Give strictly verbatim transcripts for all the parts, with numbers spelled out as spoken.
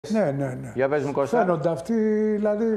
Ναι, ναι, ναι. Για πες μου, Κώστα. Φαίνονται αυτοί, δηλαδή,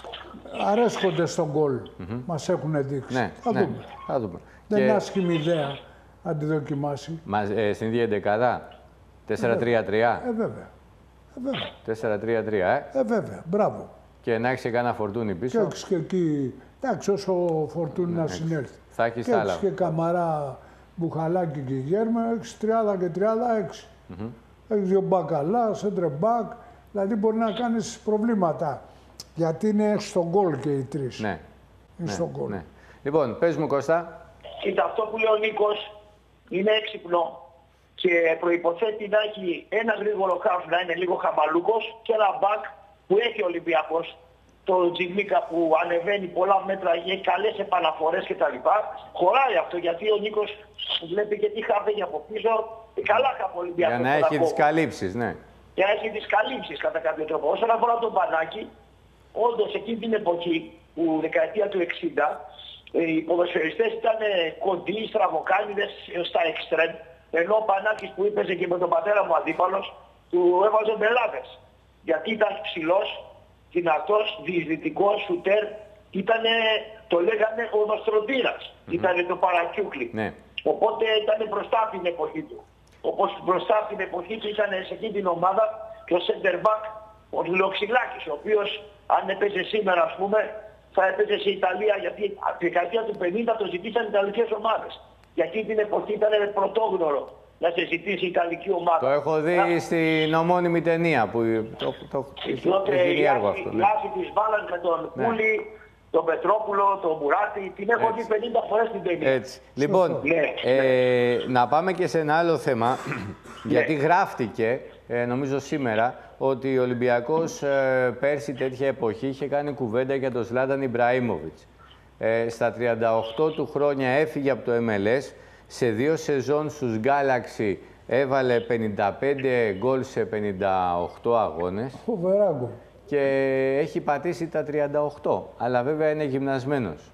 αρέσκονται στον γκολ. Mm-hmm. Μας έχουν δείξει. Ναι, θα, ναι, δούμε. θα δούμε. Δεν και... είναι άσχημη ιδέα να τη δοκιμάσει. Μας, ε, στην ίδια εντεκάδα. τέσσερα τρία τρία. Ε, βέβαια. Ε, βέβαια. τέσσερα τρία τρία, ε. Ε, βέβαια. Μπράβο. Και να έχεις και κανένα Φορτούνι πίσω. Και έχεις και εκεί, εντάξει, όσο Φορτούνι ναι, να συνέλθει. Θα έχεις και τα άλλα. έχεις και Καμαρά, Μπουχαλάκη και Γέρμα, έχεις τριάντα και τριάντα έξι. Mm-hmm. Έχεις δύο μπακαλά, σέντρε μπακ, δηλαδή μπορεί να κάνεις προβλήματα. Γιατί είναι στον γκολ και οι τρεις. Ναι. Είναι ναι, στον γκολ. Ναι. Λοιπόν, πες μου, Κώστα. Κοίτα, αυτό που λέει ο Νίκος είναι έξυπνο και προϋποθέτει να έχει ένα γρήγορο χάφ, να είναι λίγο χαμαλούκος και ένα μπακ που έχει ο Ολυμπιακός. Το Τζιμίκα που ανεβαίνει πολλά μέτρα, έχει καλές επαναφορές κτλ. Χωράει αυτό γιατί ο Νίκος βλέπει και τι χάφ έχει από πίσω. Καλά χάφ ο Ολυμπιακός. Για να έχει τις καλύψεις, ναι. Για να έχει τις καλύψεις κατά κάποιο τρόπο. Όσον αφορά τον Πανάκη, όντως εκείνη την εποχή, που δεκαετία του εξήντα, οι ποδοσφαιριστές ήταν κοντοί, στραβοκάνιδες στα εξτρέμ, ενώ ο Πανάκης που έπαιζε και με τον πατέρα μου αντίπαλος, του έβαζε μπελάδες. Γιατί ήταν ψηλός, δυνατός, διεισδυτικός, σουτέρ, ήτανε, το λέγανε ο Νοστροντήρας, mm-hmm. ήτανε το παρακιούκλι. Ναι. Οπότε ήταν μπροστά από την εποχή του. Όπως μπροστά από την εποχή του ήταν σε εκείνη την ομάδα και ο center back, ο Λοξιλάκης, ο οποίος αν έπαιζε σήμερα, ας πούμε, θα έπαιζε σε Ιταλία, γιατί από τη δεκαετία του πενήντα το ζητήσαν οι Ιταλικές ομάδες. Γιατί την εποχή ήταν πρωτόγνωρο να σε ζητήσει η Ιταλική ομάδα. Το έχω δει να... στην ομώνυμη ταινία που το, το, το, έχει γίνει έργο αυτό. Η άση της μπάλας με τον ναι. Κούλι, τον Πετρόπουλο, τον Μουράτη, την έχω δει πενήντα φορές την ταινία. Έτσι. Λοιπόν, ναι. ε, να πάμε και σε ένα άλλο θέμα, γιατί ναι. γράφτηκε, ε, νομίζω σήμερα, ότι ο Ολυμπιακός ε, πέρσι τέτοια εποχή είχε κάνει κουβέντα για τον Ζλάταν Ιμπραήμοβιτς. Ε, στα τριάντα οκτώ του χρόνια έφυγε από το εμ ελ ες, σε δύο σεζόν στους Galaxy έβαλε πενήντα πέντε γκολ σε πενήντα οκτώ αγώνες. Φοβερά γκολ. Και έχει πατήσει τα τριάντα οκτώ, αλλά βέβαια είναι γυμνασμένος.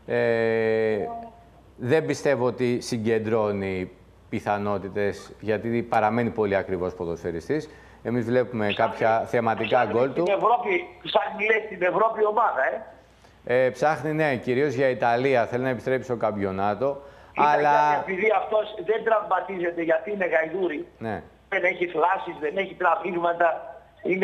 Ε, δεν πιστεύω ότι συγκεντρώνει πιθανότητες, γιατί παραμένει πολύ ακριβώς ποδοσφαιριστής. Εμείς βλέπουμε ψάχνει, κάποια θεματικά γκολ του. Στην Ευρώπη, ψάχνει λέει, στην Ευρώπη ομάδα, ε. ε. Ψάχνει, ναι, κυρίως για Ιταλία. Θέλει να επιστρέψει στο καμπιονάτο. Ήταν αλλά... επειδή αυτός δεν τραυματίζεται, γιατί είναι γαϊδούρη. Ναι. Δεν έχει φλάσεις, δεν έχει τραύματα. Είναι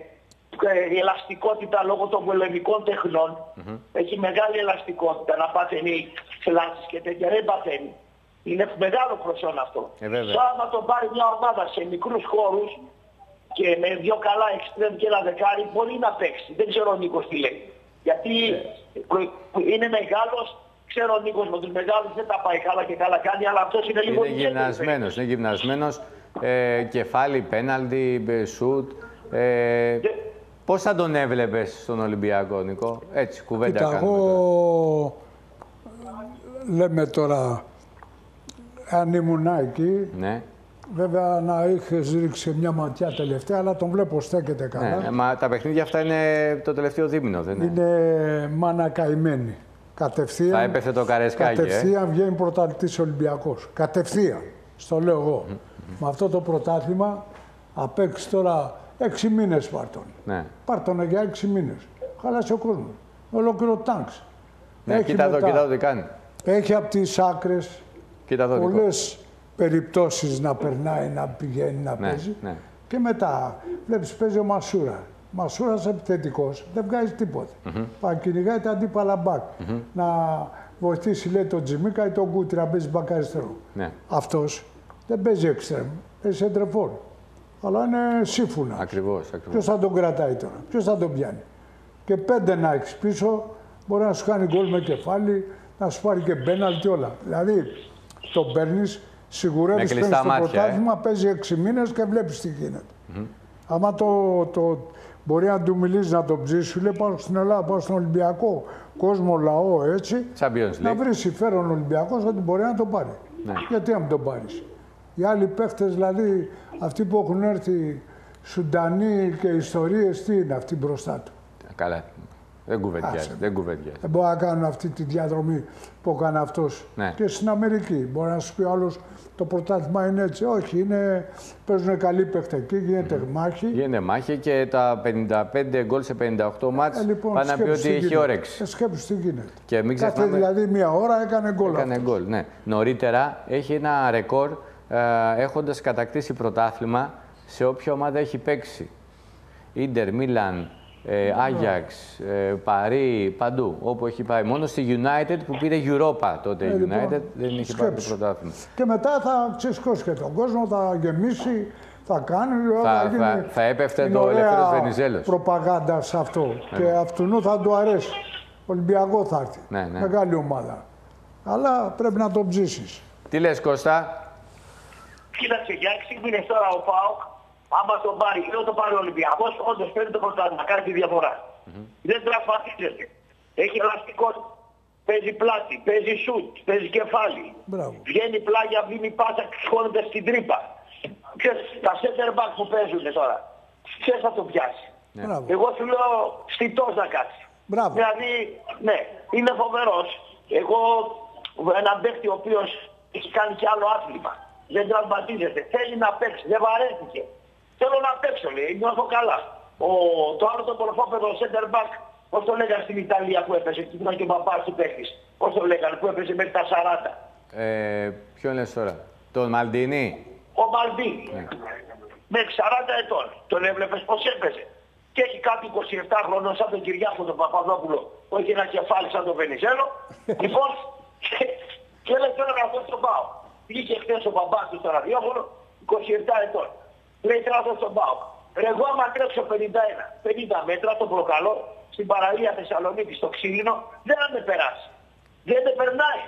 η ελαστικότητα λόγω των πολεμικών τεχνών. Mm-hmm. Έχει μεγάλη ελαστικότητα να παθαίνει φλάσεις και τέτοια. Δεν παθαίνει. Είναι μεγάλο προσόν αυτό. Ε, άμα τον πάρει μια ομάδα σε μικρούς χώρους και με δύο καλά εξτρέμ και ένα δεκάρι, μπορεί να παίξει. Δεν ξέρω ο Νίκος τι λέει. Γιατί yeah. είναι μεγάλος, ξέρω ο Νίκος με τους μεγάλους δεν τα πάει καλά και καλά κάνει, αλλά αυτός είναι λίγο... Είναι γυμνασμένος, είναι γυμνασμένος. Ε, κεφάλι, πέναλτι, σουτ. Ε, yeah. Πώς θα τον έβλεπες στον Ολυμπιακό, Νικό? Έτσι, κουβέντα Κοίτα, κάνουμε εγώ... λέμε τώρα... Αν ήμουν εκεί, ναι. βέβαια να είχες ρίξει μια ματιά τελευταία, αλλά τον βλέπω στέκεται καλά. Ναι, μα τα παιχνίδια αυτά είναι το τελευταίο δίμηνο, δεν είναι? Είναι μάνα καημένη. Κατευθείαν, θα έπεθε το Καρεσκάκι, κατευθείαν ε? βγαίνει πρωταθλητής Ολυμπιακός. Κατευθείαν, στο λέω εγώ. Mm -hmm. Με αυτό το πρωτάθλημα, απ' έξι τώρα, έξι μήνες πάρ' τον. Ναι. Πάρ' τον για έξι μήνες. Χάλασε ο κόσμος. Ολόκληρο τάγκς. Ναι, κοίτα εδώ, κοίτα εδώ τι κάνει. Έχει από τις άκρες εδώ, πολλές περιπτώσεις να περνάει, να πηγαίνει, να ναι, παίζει. Ναι. Και μετά βλέπεις παίζει ο Μασούρα. Μασούρας επιθετικός, δεν βγάζει τίποτα. Mm -hmm. Πακυνηγάει τα αντίπαλα μπακ. Mm -hmm. Να βοηθήσει λέει τον Τζιμίκα ή τον Κούτρι να παίζει μπακ αριστερό. Ναι. Αυτός δεν παίζει εξτρέμ, παίζει σεντρεφόρ. Αλλά είναι σύμφωνα. Ακριβώς, ακριβώς. Ποιος θα τον κρατάει τώρα, ποιος θα τον πιάνει. Και πέντε να έχεις πίσω, μπορεί να σου κάνει γκολ με κεφάλι, να σου πάρει και πέναλτι όλα. Δηλαδή, τον παίρνεις, σιγουρεύεις παίρνεις στο πρωτάθλημα, ε. παίζει έξι μήνες και βλέπεις τι γίνεται. Mm -hmm. Άμα το, το, μπορεί να του μιλήσει, να τον ψήσει, σου λέει πάω στην Ελλάδα, πάω στον Ολυμπιακό, κόσμο, λαό, έτσι, να βρει συμφέρον ο Ολυμπιακός ότι μπορεί να τον πάρει. Ναι. Γιατί να μην τον πάρεις. Οι άλλοι παίχτες, δηλαδή, αυτοί που έχουν έρθει Σουντανοί και ιστορίες, τι είναι αυτοί μπροστά του. Καλά. Δεν κουβεντιάζει. Δεν κουβεντιάζει. Δεν μπορεί να κάνουν αυτή τη διαδρομή που έκανε αυτός. Ναι. Και στην Αμερική. Μπορεί να σου πει άλλος το πρωτάθλημα είναι έτσι. Όχι, είναι, παίζουν καλή παίχτε εκεί, γίνεται mm. μάχη. Γίνεται μάχη και τα πενήντα πέντε γκολ σε πενήντα οκτώ μάτς ε, λοιπόν, πάνε να πει ότι έχει όρεξη. Ε, σκέψου τι γίνεται. Και μην Κάθε ξεχνάμε... δηλαδή μία ώρα έκανε γκολ. Έκανε γκολ, ναι. Νωρίτερα έχει ένα ρεκόρ ε, έχοντας κατακτήσει πρωτάθλημα σε όποια ομάδα έχει παίξει. Ίντερ, Μίλαν, Άγιαξ, Παρί, παντού, όπου έχει πάει. Μόνο στη United που πήρε Europa τότε η ε, λοιπόν, United δεν είχε πάρει το πρωτάθλημα. Και μετά θα ξεσκώσει και τον κόσμο, θα γεμίσει, θα κάνει... Θα, θα, θα, θα έπεφτε το Ελευθέρος Βενιζέλος. Προπαγάνδα σε αυτό. Ναι. Και αυτού θα του αρέσει. Ολυμπιακό θα έρθει. Ναι, ναι. Μεγάλη ομάδα. Αλλά πρέπει να τον ψήσεις. Τι λες, Κώστα? Κοίταξε, για έξι μήνες τώρα ο ΠΑΟΚ, άμα τον πάρει, δεν το πάρει ο Ολυμπιακός, όντως παίρνει το πρωτάθλημα, κάνει τη διαφορά. Mm-hmm. Δεν τραυματίζεται. Έχει ελαστικό. Παίζει πλάτη, παίζει σουτ, παίζει κεφάλι. Μπράβο. Βγαίνει πλάγια, βγαίνει πάσα, σηκώνεται στην τρύπα. Ξέρεις, τα center back που παίζουν τώρα, ξέρεις θα το πιάσει. Yeah. Εγώ σου λέω στιτός να κάτσει. Μπράβο. Δηλαδή, ναι, είναι φοβερός. Εγώ, έναν παίκτη ο οποίος έχει κάνει κι άλλο άθλημα. Δεν τραυματίζεται. Θέλει να παίξει. Δεν βαρέθηκε. Θέλω να παίξω, λέει. Νιώθω καλά. Ο, το άλλο το προφόπεδο center back, πώς το λέγανε στην Ιταλία που έπαιζε. Εκεί ήταν και ο μπαμπάς του παίκτης. Πώς το λέγανε, που έπαιζε μέχρι τα σαράντα. Ε, ποιον λες τώρα, τον Μαλντίνι. Ο Μαλντίνι. Ναι. Μέχρι σαράντα ετών. Τον έβλεπες πώς έπαιζε. Και έχει κάτι είκοσι επτά χρονών σαν τον Κυριάκο τον Παπαδόπουλο. Που έχει ένα κεφάλι σαν τον Βενιζέλο. Λοιπόν, και, και λέει τώρα να δω στον ΠΑΟΚ. Βγήκε χθες ο μπαμπάς του στο ραδιόφωνο, είκοσι επτά ετών. Λέει τώρα δω στον ΠΑΟΚ. Ρε εγώ άμα τρέξω πενήντα ένα, πενήντα μέτρα, το προκαλώ, στην παραλία Θεσσαλονίκη, στο Ξύλινο, δεν θα με περάσει. Δεν με περνάει.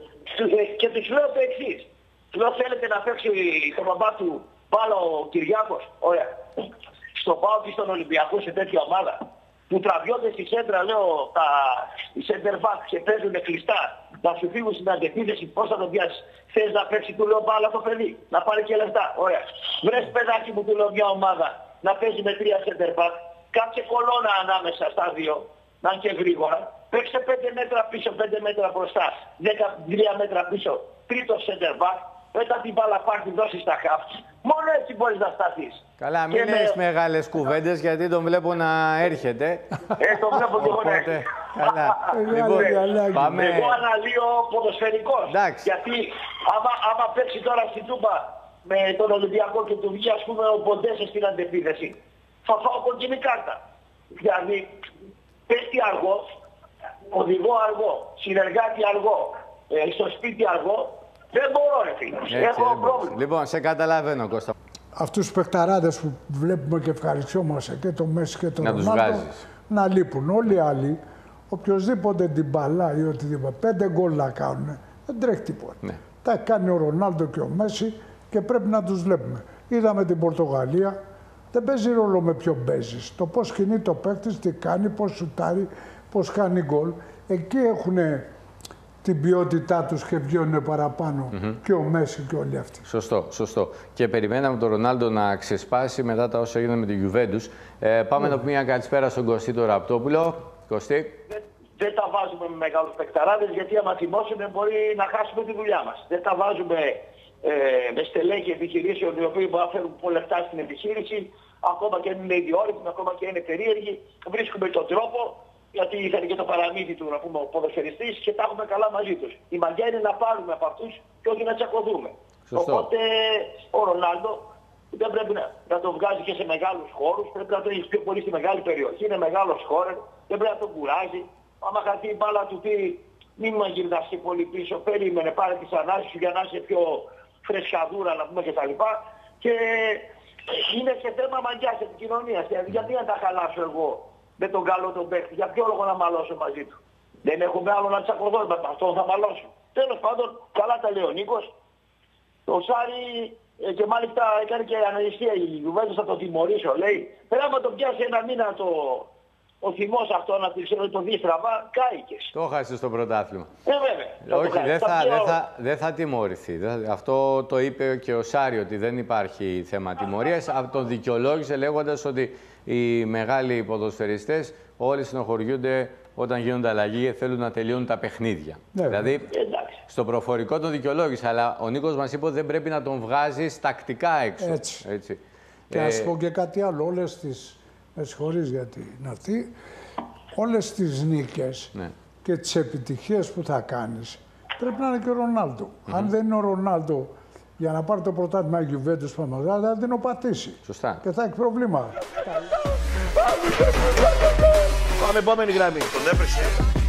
Και τους λέω το εξής. Τους λέω θέλετε να παίξει τον μπαμπά του πάλι ο Κυριάκος. Ωραία. Στο ΠΑΟΚ και στον Ολυμπιακό σε τέτοια ομάδα. Που τραβιώνται στη σέντρα, λέω, τα center back και παίζουν κλειστά. Να σου φύγουν στην αντεπίθεση, πώς θα τον πιάσεις. Θες να παίξει, του λέω μπάλα το παιδί, να πάρει και λεφτά. Ωραία. Βρες παιδάκι μου, του λέω μια ομάδα, να παίζει με τρία center back. Κάτσε κολόνα ανάμεσα στα δύο, να είναι και γρήγορα. Παίξε πέντε μέτρα πίσω, πέντε μέτρα μπροστά, δεκατρία μέτρα πίσω. Τρίτο center back. Μετά την μπάλα πάρει, δώσει στα χαφ. Μόνο έτσι μπορείς να σταθείς. Καλά, μην λες με... μεγάλες κουβέντες, γιατί τον βλέπω να έρχεται. Ε, τον βλέπω και εγώ να έρχεται. Καλά. Λοιπόν, πάμε... Εγώ αναλύω ποδοσφαιρικός. Γιατί άμα, άμα παίξει τώρα στην Τούμπα με τον Ολυμπιακό και του βγει, ας πούμε, ο Ποντέσσε στην αντεπίθεση, θα φάω κοκκινή κάρτα. Δηλαδή, παίχτη αργό, οδηγό αργό, συνεργάτη αργό, ε, στο σπίτι αργό. Δεν μπορώ, ρε φίλε. Έχω πρόβλημα. Λοιπόν, σε καταλαβαίνω, Κώστα. Αυτούς τους παιχταράδες που βλέπουμε και ευχαριστιόμαστε και το Μέση και το Ρονάλντο, να λείπουν. Όλοι οι άλλοι, οποιοδήποτε την μπαλά ή οτιδήποτε, πέντε γκολ να κάνουν, δεν τρέχει τίποτα. Ναι. Τα κάνει ο Ρονάλντο και ο Μέση και πρέπει να τους βλέπουμε. Είδαμε την Πορτογαλία, δεν παίζει ρόλο με ποιον παίζεις. Το πώς κινεί το παίκτης, τι κάνει, πώς σουτάρει, πώς κάνει γκολ. Εκεί έχουν την ποιότητά τους και βγαίνουν παραπάνω mm-hmm. και ο Μέση και όλοι αυτοί. Σωστό, σωστό. Και περιμέναμε τον Ρονάλντο να ξεσπάσει μετά τα όσα έγιναν με τη Γιουβέντους. Ε, πάμε yeah. να πούμε μια καλησπέρα στον Κωστή τον Ραπτόπουλο. Κωστή. Δεν, δεν τα βάζουμε με μεγάλους παικταράδες, γιατί άμα θυμώσουμε μπορεί να χάσουμε τη δουλειά μας. Δεν τα βάζουμε ε, με στελέχη επιχειρήσεων οι οποίοι μπορούν να φέρουν πολλά λεφτά στην επιχείρηση, ακόμα και είναι ιδιόρυθμοι, ακόμα και είναι περίεργοι. Βρίσκουμε τον τρόπο. Γιατί ήθελε και το παραμύθι του, να πούμε, ο ποδοσφαιριστής και τα έχουμε καλά μαζί τους. Η μαγιά είναι να πάρουμε από αυτούς και όχι να τσακωθούμε. Σωστό. Οπότε ο Ρονάλντο δεν πρέπει να, να το βγάζει και σε μεγάλους χώρους, πρέπει να το έχει πιο πολύ στη μεγάλη περιοχή. Είναι μεγάλος χώρος, δεν πρέπει να τον κουράζει. Άμα χαθεί η μπάλα του πει, μην με γυρνάς και πολύ πίσω, περίμενε, πάρε τις ανάσεις σου για να είσαι πιο φρεσκαδούρα, να πούμε κτλ. Και είναι σε θέμα μαγιάς επικοινωνίας. Γιατί να τα χαλάσω εγώ με τον καλό τον παίκτη, για ποιο λόγο να μαλώσω μαζί του. Δεν έχουμε άλλο να τσακωθώ, με αυτόν θα μαλώσω. Τέλος πάντων, καλά τα λέει ο Νίκος. Το Σάρι ε, και μάλιστα έκανε και αναλυστία η Γιουβέντους, θα το τιμωρήσω, λέει. Πρέπει να το πιάσει ένα μήνα το, ο θυμός αυτό να το δει στραβά, κάηκες. Το χάσε στο πρωτάθλημα. Ε, βέβαια. Όχι, δεν θα, δεν θα, δεν θα τιμωρηθεί. Αυτό το είπε και ο Σάρι, ότι δεν υπάρχει θέμα τιμωρίας. Τον δικαιολόγησε λέγοντας ότι οι μεγάλοι ποδοσφαιριστές όλοι συνοχωριούνται όταν γίνονται αλλαγή και θέλουν να τελειώνουν τα παιχνίδια. Ναι, δηλαδή, εντάξει. Στο προφορικό τον δικαιολόγησε, αλλά ο Νίκος μας είπε ότι δεν πρέπει να τον βγάζει τακτικά έξω. Έτσι. Έτσι. Και ε... ας πω και κάτι άλλο, όλες τις, με συγχωρείς γιατί είναι αυτή, όλες τις νίκες ναι. και τις επιτυχίες που θα κάνεις, πρέπει να είναι και ο Ρονάλντο. Mm-hmm. Αν δεν είναι ο Ρονάλντο για να πάρει το πρωτάθλημα η Γιουβέντους που θα την οπατήσει. Σωστά. Και θα έχει προβλήματα. Πάμε επόμενη γραμμή. Τον έβρισε.